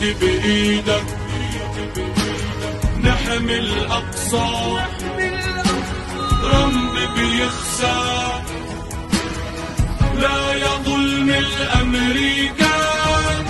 ايدي بايدك نحمي الأقصى، رمل بيخسى لا يظلم الأمريكان.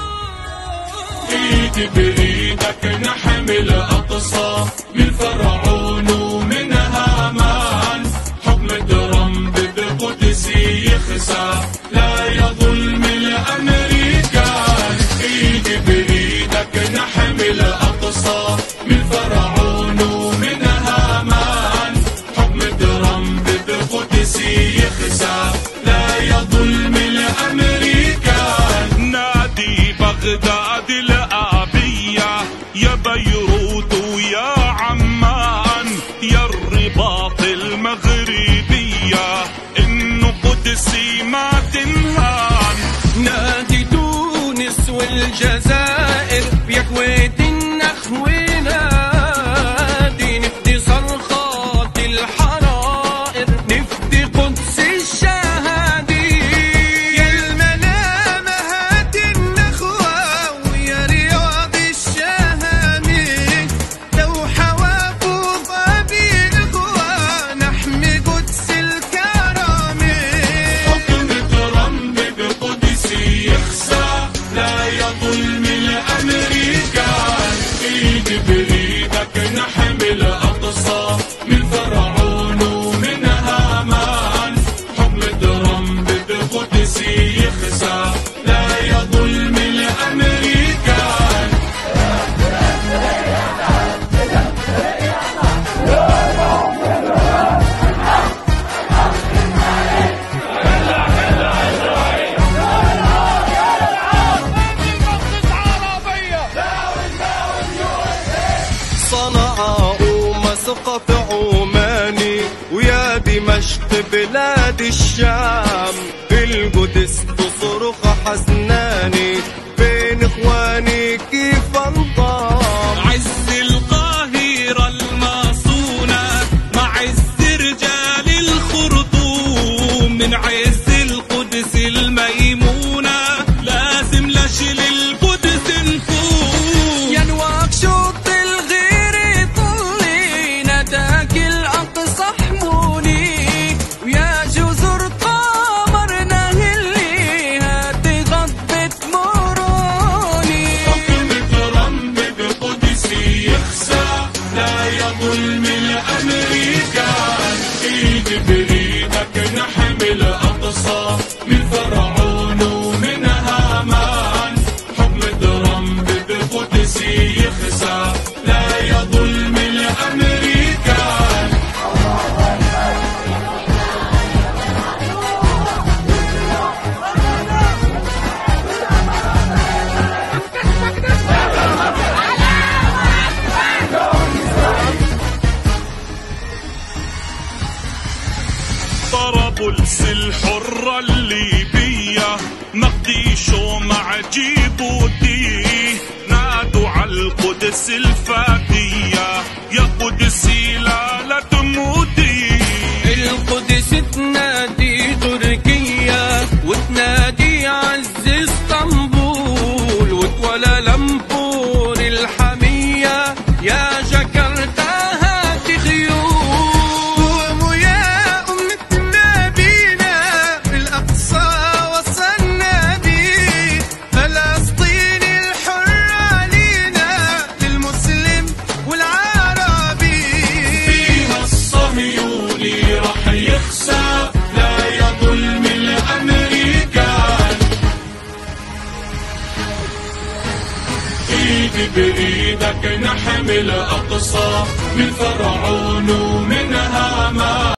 ايدي بايدك نحمي الأقصى من فرعون ومن هامان، حكم ترامب بقدسي يخسى لا يظلم الأمريكان. ايدي بايدك نحمي الأقصى من فرعون ومن هامان، حكم ترامب بقدسي يخسى لا يظلم الأمريكان. نادي بغداد الآبية يا بيروت ويا عمان، يا الرباط المغربية إنه قدسي ما تنهان. نادي تونس والجزائر يا كويت النخوة، نادي نفدي صرخات الحرائر، نفدي قدس الشهادي. يا المنامة هات النخوة ويا رياض الشهامي، لو حوافظ أبي إخوة نحمي قدس الكرامة. حكم ترامب بقدسي يخسى لا يظلم الأمريكان. ايدي بايدك نحمي الأقصى من فرعون ومن هامان، حكم ترامب بقدسي يخسى لا يظلم الأمريكان. صنعاء ومسقط عماني ويا دمشق بلاد الشام، القدس تصرخ حزناني بين اخواني كيف انضام. عز القاهرة المصونة مع عز رجال الخرطوم، من عز القدس الميمونة لازم لشل القدس نفوم. يا نواكشوط الغير طلي نداك الأقصى حموني، ويا جزر قمر نهلي هاتي غضبة مروني. حكم ترامب بقدسي يخسى لا يظلم الأمريكان. ايدي بايدك نحمي الأقصى من فرعون ومن هامان، حكم ترامب بقدسي يخسى لا يظلم الأمريكان. طرابلس الحرة الليبية، مقديشو مع جيبوتي، نادوا على القدس الفاتية يا قدسي لا تموتي. القدس تنادي تركيا وتنادي عز اسطنبول، وكوالالمبور الحمية يا جاكرتا هاتي خيول. قوموا يا أمة نبينا بالأقصى وصلنا بيه، فلسطين الحرة لينا للمسلم والعربي. فيها الصهيوني رح يخسى لا يظلم الأمريكان. ايدي بايدك نحمي الأقصى من فرعون ومن هامان.